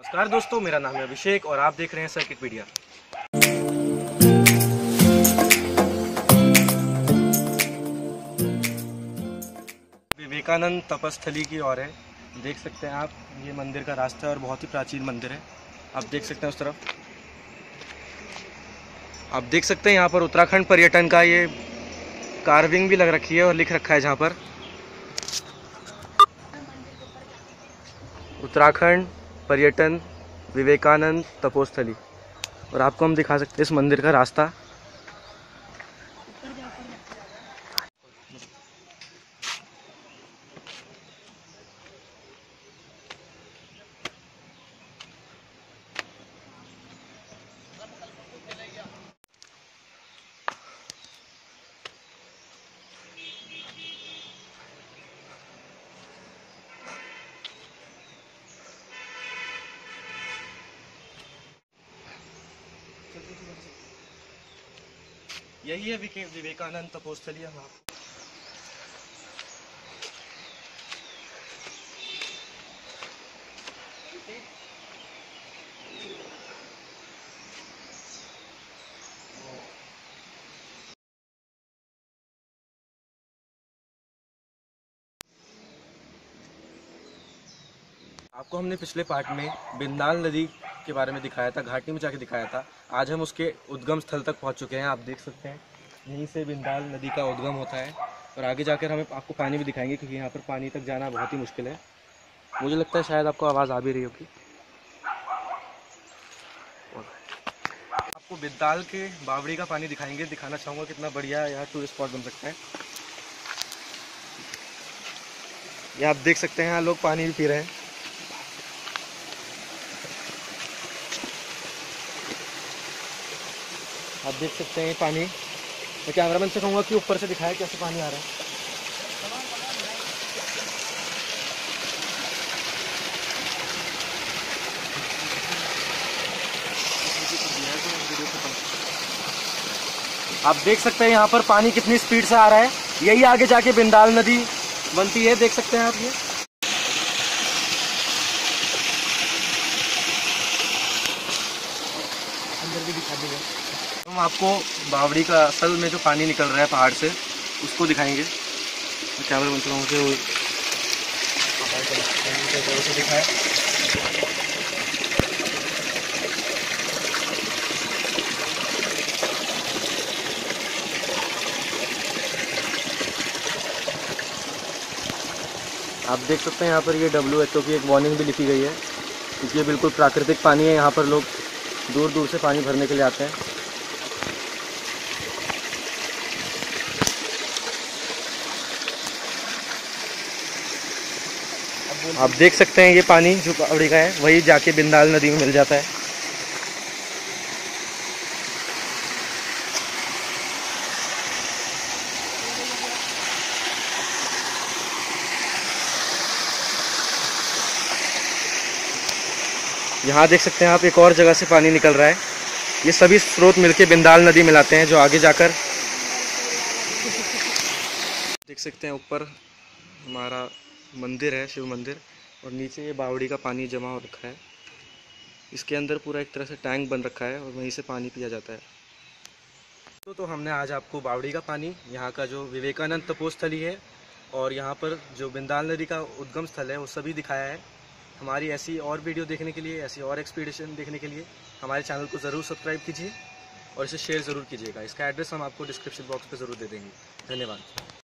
नमस्कार दोस्तों, मेरा नाम है अभिषेक और आप देख रहे हैं सर्किट मीडिया। विवेकानंद तपस्थली की ओर है। देख सकते हैं आप, ये मंदिर का रास्ता है और बहुत ही प्राचीन मंदिर है। आप देख सकते हैं उस तरफ, आप देख सकते हैं यहाँ पर उत्तराखंड पर्यटन का ये कार्विंग भी लग रखी है और लिख रखा है जहाँ पर उत्तराखंड पर्यटन विवेकानंद तपोस्थली। और आपको हम दिखा सकते हैं इस मंदिर का रास्ता। यही है विवेकानंद तपोस्थली। हम आपको हमने पिछले पार्ट में बिंदाल नदी के बारे में दिखाया था, घाटी में जाके दिखाया था। आज हम उसके उद्गम स्थल तक पहुंच चुके हैं। आप देख सकते हैं यहीं से बिंदाल नदी का उद्गम होता है और आगे जाकर हमें आपको पानी भी दिखाएंगे, क्योंकि यहाँ पर पानी तक जाना बहुत ही मुश्किल है। मुझे लगता है शायद आपको आवाज़ आ भी रही होगी। आपको बिंदाल के बावड़ी का पानी दिखाना चाहूँगा, कितना बढ़िया यहाँ टूरिस्ट स्पॉट बन सकता है। ये आप देख सकते हैं, यहाँ लोग पानी भी पी रहे हैं। आप देख सकते हैं पानी। मैं कैमरामैन से कहूँगा कि ऊपर से दिखाए कैसे पानी आ रहा है। आप देख सकते हैं यहाँ पर पानी कितनी स्पीड से आ रहा है। यही आगे जाके बिंदाल नदी बनती है, देख सकते हैं आप। ये अंदर भी दिखा देंगे। हम आपको बावड़ी का असल में जो पानी निकल रहा है पहाड़ से, उसको दिखाएंगे। कैमरा बन चुका हूँ से दिखाए। आप देख सकते हैं यहाँ पर ये WHO की एक वार्निंग भी लिखी गई है, क्योंकि ये बिल्कुल प्राकृतिक पानी है। यहाँ पर लोग दूर दूर से पानी भरने के लिए आते हैं। आप देख सकते हैं ये पानी जो बावड़ी का है वही जाके बिंदाल नदी में मिल जाता है। यहाँ देख सकते हैं आप, एक और जगह से पानी निकल रहा है। ये सभी स्रोत मिलके बिंदाल नदी मिलाते हैं, जो आगे जाकर देख सकते हैं। ऊपर हमारा मंदिर है, शिव मंदिर, और नीचे ये बावड़ी का पानी जमा हो रखा है। इसके अंदर पूरा एक तरह से टैंक बन रखा है और वहीं से पानी पिया जाता है। तो हमने आज आपको बावड़ी का पानी, यहाँ का जो विवेकानंद तपोस्थली है और यहाँ पर जो बिंदाल नदी का उद्गम स्थल है, वो सभी दिखाया है। हमारी ऐसी और वीडियो देखने के लिए, ऐसी और एक्सपीडिशन देखने के लिए हमारे चैनल को ज़रूर सब्सक्राइब कीजिए और इसे शेयर ज़रूर कीजिएगा। इसका एड्रेस हम आपको डिस्क्रिप्शन बॉक्स पे ज़रूर दे देंगे। धन्यवाद।